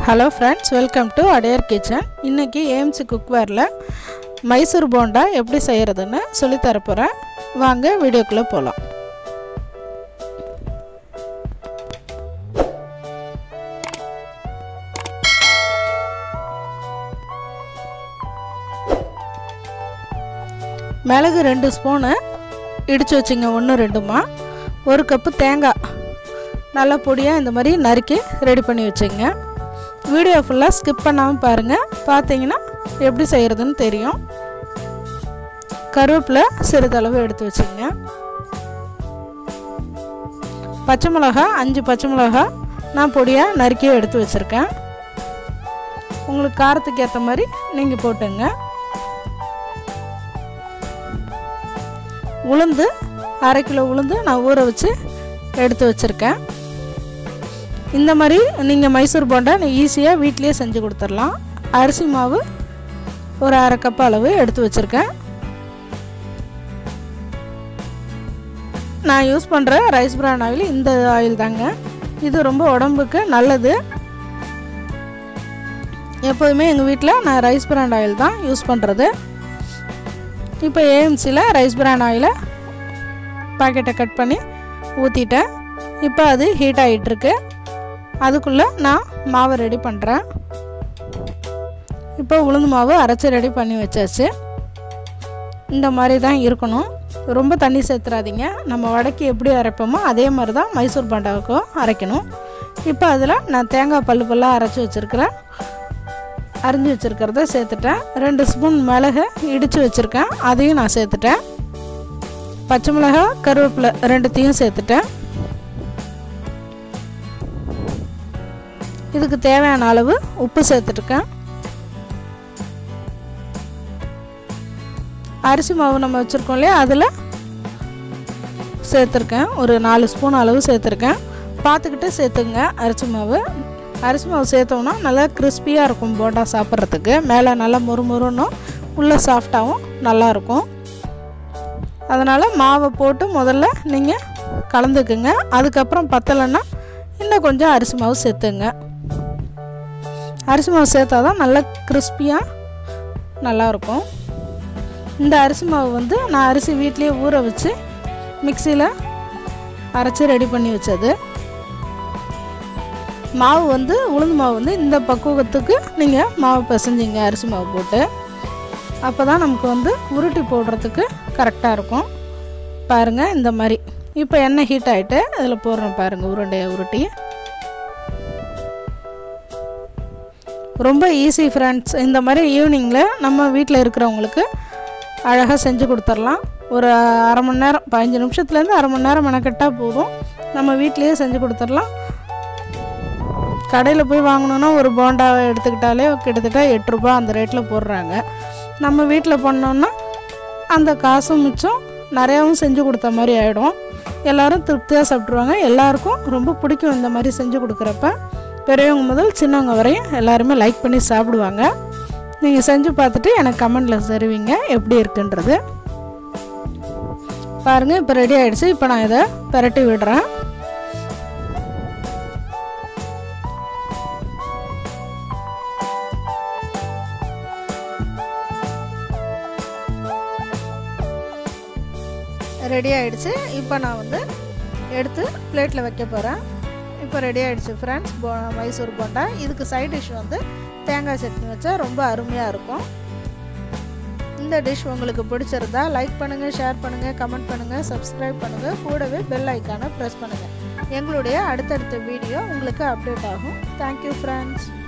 Hello friends, welcome to Adyar Kitchen. இன்னைக்கு AMC Cookwareல Mysore bonda எப்படி செய்யறதுன்னு சொல்லி தர போறேன். வாங்க வீடியோக்குள்ள போலாம். மிளகு 2 ஸ்பூன் இடிச்சு வச்சிங்க 1-2மா. 1 கப் தேங்காய் நல்லா பொடியா இந்த மாதிரி நறுக்கி ரெடி பண்ணி வச்சிங்க. வீடியோ ஃபுல்லா ஸ்கிப் பண்ணாம பாருங்க. பாத்தீங்கன்னா எப்படி செய்யறதுன்னு தெரியும். கருவேப்பிலை சிறிதளவு எடுத்து வச்சிங்க. பச்சை மிளகாய் 5 பச்சை மிளகாய் நான் பொடியா நறுக்கி எடுத்து வச்சிருக்கேன். உங்களுக்கு காரத்துக்கு ஏத்த மாதிரி நீங்க போடுங்க. உளுந்து 1/2 கிலோ உளுந்து நான் ஊற வச்சு எடுத்து வச்சிருக்கேன். இந்த மாதிரி நீங்க மைசூர் போண்டா ஈஸியா வீட்லயே செஞ்சு கொடுத்துறலாம். அரிசி மாவு ஒரு 1/2 கப் அளவு எடுத்து வச்சிருக்கேன். நான் யூஸ் பண்ற ரைஸ் பிரான் ஆயில் இந்த ஆயில் தாங்க. இது ரொம்ப உடம்புக்கு நல்லது. எப்பவுமே எங்க வீட்ல நான் ரைஸ் பிரான் ஆயில் தான் யூஸ் பண்றது. இப்போ AMCல ரைஸ் பிரான் ஆயில பாக்கெட்டை கட் பண்ணி ஊத்திட்டேன். இப்போ அது ஹீட் ஆயிட்டு இருக்கு. அதுக்குள்ள நான் மாவு ரெடி பண்றேன். இப்போ உளுந்து மாவு அரைச்சு ரெடி பண்ணி வச்சாச்சு. இந்த மாதிரி தான் இருக்கணும். ரொம்ப தண்ணி சேர்த்துறாதீங்க. நம்ம வடைக்கு எப்படி அரைப்போமோ அதே மாதிரி தான் மைசூர் போண்டாவுக்கும் அரைக்கணும். இப்போ அதில் நான் தேங்காய் பல்லா அரைச்சி வச்சிருக்கிறேன். அரிஞ்சு வச்சிருக்கிறத சேர்த்துட்டேன். 2 ஸ்பூன் மிளகு இடிச்சு வச்சிருக்கேன், அதையும் நான் சேர்த்துட்டேன். பச்சை மிளகாய் கருவேப்பிலை 2த்தையும் சேர்த்துட்டேன். இதுக்கு தேவையான அளவு உப்பு சேர்த்துட்டுருக்கேன். அரிசி மாவு நம்ம வச்சிருக்கோம் இல்லையா, அதில் சேர்த்துருக்கேன். ஒரு 4 ஸ்பூன் அளவு சேர்த்துருக்கேன். பார்த்துக்கிட்டு சேர்த்துங்க. அரிசி மாவு சேர்த்தோம்னா நல்லா கிறிஸ்பியாக இருக்கும் போண்டா சாப்பிட்றதுக்கு. மேலே நல்லா மொறுமொறுன்னு உள்ளே சாஃப்டாகவும் நல்லாயிருக்கும். அதனால் மாவை போட்டு முதல்ல நீங்கள் கலந்துக்குங்க. அதுக்கப்புறம் பத்தலைன்னா இன்னும் கொஞ்சம் அரிசி மாவு சேர்த்துங்க. அரிசி மாவு சேர்த்தா தான் நல்லா கிறிஸ்பியாக நல்லாயிருக்கும். இந்த அரிசி மாவு நான் அரிசி வீட்லேயே ஊற வச்சு மிக்சியில் அரைச்சி ரெடி பண்ணி வச்சது. மாவு உளுந்து மாவு இந்த பக்குவத்துக்கு நீங்கள் மாவு பிசைஞ்சிங்க அரிசி மாவு போட்டு. அப்போ தான் நமக்கு உருட்டி போடுறதுக்கு கரெக்டாக இருக்கும். பாருங்கள் இந்த மாதிரி. இப்போ எண்ணெய் ஹீட் ஆகிட்டு அதில் போடுறோம் பாருங்கள் உருண்டையை உருட்டி. ரொம்ப ஈஸி ஃப்ரெண்ட்ஸ். இந்த மாதிரி ஈவினிங்கில் நம்ம வீட்டில் இருக்கிறவங்களுக்கு அழகாக செஞ்சு கொடுத்துடலாம். ஒரு 1/2 மணி நேரம் 15 நிமிஷத்துலேருந்து 1/2 மணி நேரம் மெனக்கெட்டால் போதும். நம்ம வீட்லேயே செஞ்சு கொடுத்துடலாம். கடையில் போய் வாங்கணுன்னா ஒரு போண்டாவை எடுத்துக்கிட்டாலே கிட்டத்தட்ட 8 ரூபாய் அந்த ரேட்டில் போடுறாங்க. நம்ம வீட்டில் பண்ணோன்னா அந்த காசும் மிச்சம், நிறையாவும் செஞ்சு கொடுத்த மாதிரி ஆகிடும். எல்லோரும் திருப்தியாக சாப்பிட்ருவாங்க. எல்லாருக்கும் ரொம்ப பிடிக்கும் இந்த மாதிரி செஞ்சு கொடுக்குறப்ப. பெரியவங்க முதல் சின்னவங்க வரையும் எல்லாருமே லைக் பண்ணி சாப்பிடுவாங்க. நீங்கள் செஞ்சு பார்த்துட்டு எனக்கு கமெண்டில் தருவீங்க எப்படி இருக்குன்றது. பாருங்கள் இப்போ ரெடி ஆகிடுச்சு. இப்போ நான் இதை பரட்டி விடுறேன். ரெடி ஆகிடுச்சு. இப்போ நான் எடுத்து பிளேட்டில் வைக்க போகிறேன். இப்போ ரெடி ஆகிடுச்சு ஃப்ரெண்ட்ஸ் மைசூர் போண்டா. இதுக்கு சைட் டிஷ் தேங்காய் சட்னி வச்சா ரொம்ப அருமையாக இருக்கும். இந்த டிஷ் உங்களுக்கு பிடிச்சிருந்தா லைக் பண்ணுங்கள், ஷேர் பண்ணுங்கள், கமெண்ட் பண்ணுங்கள், சப்ஸ்கிரைப் பண்ணுங்கள். கூடவே பெல் ஐக்கானை ப்ரெஸ் பண்ணுங்கள். எங்களுடைய அடுத்தடுத்த வீடியோ உங்களுக்கு அப்டேட் ஆகும். Thank you friends.